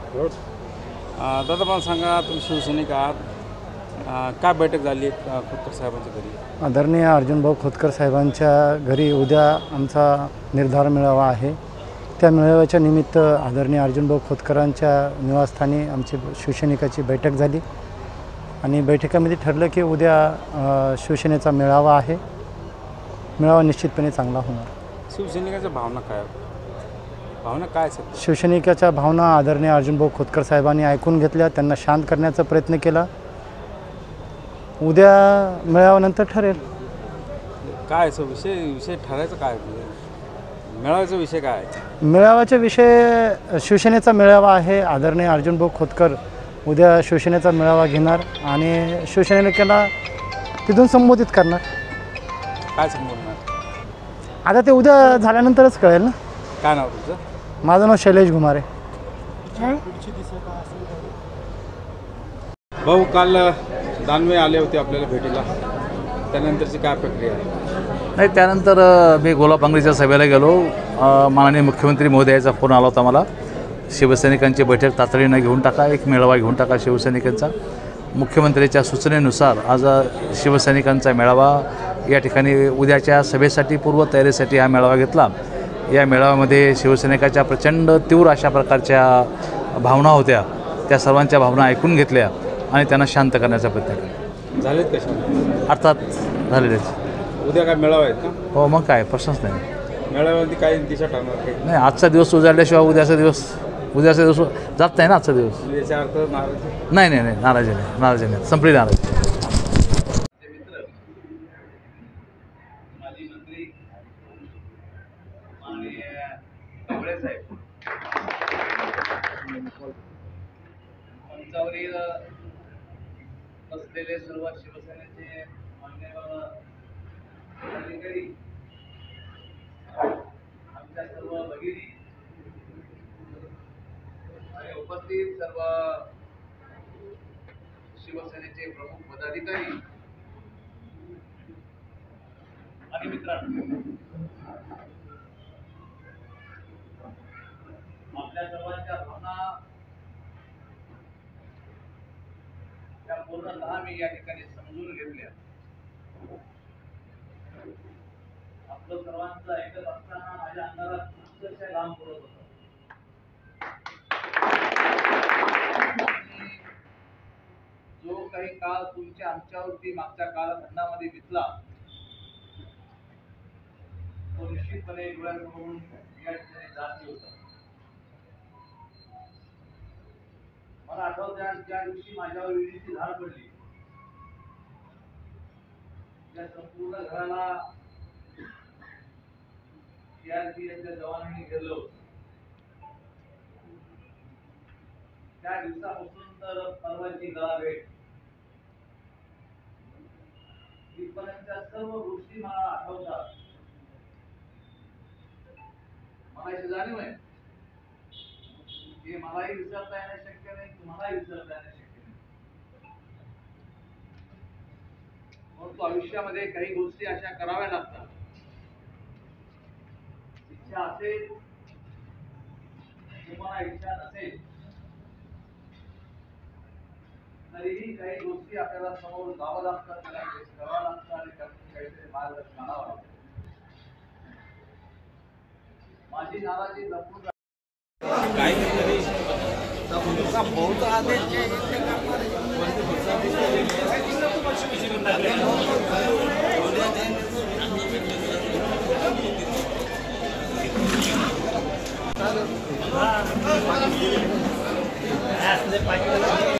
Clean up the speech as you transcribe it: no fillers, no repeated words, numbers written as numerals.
दादा मला सांगा, तुम्ही शिवसैनिक आहात, काय बैठक झाली खोतकर साहेबांच्या घरी? आदरणीय अर्जुनभाऊ खोतकर साहेबांच्या घरी उद्या आमचा निर्धार मेळावा आहे। त्या मेळाव्याच्या निमित्त आदरणीय अर्जुनभाऊ खोतकरांच्या निवासस्थानी आमची शिवसैनिकाची बैठक झाली आणि बैठकीमध्ये ठरलं की उद्या शिवसेनेचा मेळावा आहे। मेळावा निश्चितपणे चांगला होणार। शिवसैनिकाच्या भावना काय सर? शिवसैनिकाच्या भावना आदरणीय अर्जुनभाऊ खोतकर साहेबांनी ऐकून घेतल्या, त्यांना शांत करण्याचा प्रयत्न केला। उद्या मेळाव्यानंतर ठरेल काय विषय ठरायचं काय? मेळाव्याचा विषय काय? मेळाव्याचा विषय शिवसेनेचा मेळावा आहे। आदरणीय अर्जुनभाऊ खोतकर उद्या शिवसेनेचा मेळावा घेणार आणि शिवसैनिकाला तिथून संबोधित करणार। काय संबोधणार? आता ते उद्या झाल्यानंतरच कळेल ना। काय नाव तुझं? माझं नाव शैलेश घुमारे। भाऊ, काल दानवे आले होते आपल्याला भेटीला, त्यानंतरची काय प्रक्रिया आहे? नाही, त्यानंतर मी गोलापांगरीच्या सभेला गेलो। माननीय मुख्यमंत्री महोदयाचा फोन आला होता मला, शिवसैनिकांची बैठक तातडीनं घेऊन टाका, एक मेळावा घेऊन टाका शिवसैनिकांचा। मुख्यमंत्र्यांच्या सूचनेनुसार आज शिवसैनिकांचा मेळावा या ठिकाणी उद्याच्या सभेसाठी पूर्वतयारीसाठी हा मेळावा घेतला। या मेळाव्यामध्ये शिवसैनिकाच्या प्रचंड तीव्र अशा प्रकारच्या भावना होत्या, त्या सर्वांच्या भावना ऐकून घेतल्या आणि त्यांना शांत करण्याचा प्रयत्न केला। झालेत कशा? अर्थात झालेलेच। उद्या काय मेळावा आहेत का? हो, मग काय प्रश्नच नाही। मेळाव्यामध्ये काय दिशा ठरणार काही? नाही, आजचा दिवस उजाडल्याशिवाय उद्याचा दिवस जात नाही ना। आजचा दिवस याचा अर्थ नाराज? नाही, नाराजी नाही, संपली नाराजी। माजी मंत्री माननीय कांबळे साहेब, मंचावरील बसलेले सर्व शिवसेनेचे मान्यवर पदाधिकारी, आमच्या सर्व भगिनी आणि उपस्थित सर्व शिवसेनेचे प्रमुख पदाधिकारी आणि मित्रांनो, आपल्या सर्वांच्या भावना त्या पूर्णतः मी या ठिकाणी समजून घेतल्या। आपलं सर्वांचं ऐकत असताना माझ्या अंगाला अक्षरशः घाम फुटत होता। जो काही काळ तुमच्या आमच्यावरती मागच्या कालखंडामध्ये बितला, तो निश्चितपणे डोळ्यासमोरून या ठिकाणी जात होता। मला आठवतं, ज्या दिवशी माझ्यावर विहिरीची धार पडली, त्या संपूर्ण घराला सीआरपीएफच्या जवानांनी घेरलं होतं। त्या दिवसापासून तर परवाची गळाभेट इथपर्यंतच्या सर्व गोष्टी मला आठवतात। मला याची जाणीव आहे की मलाही विसरता येणं शक्य नाही, तुम्हालाही विसरता येणं शक्य नाही। परंतु आयुष्यामध्ये काही गोष्टी अशा कराव्या लागतात। इच्छा असेल तुम्हाला, इच्छा नसेल तरीही काही गोष्टी आपल्याला समोर जावं लागतात, त्याला करावं लागतं आणि त्यातून काहीतरी मार्ग काढावा लागतो। माझी नाराजी लपून बहुत आदेश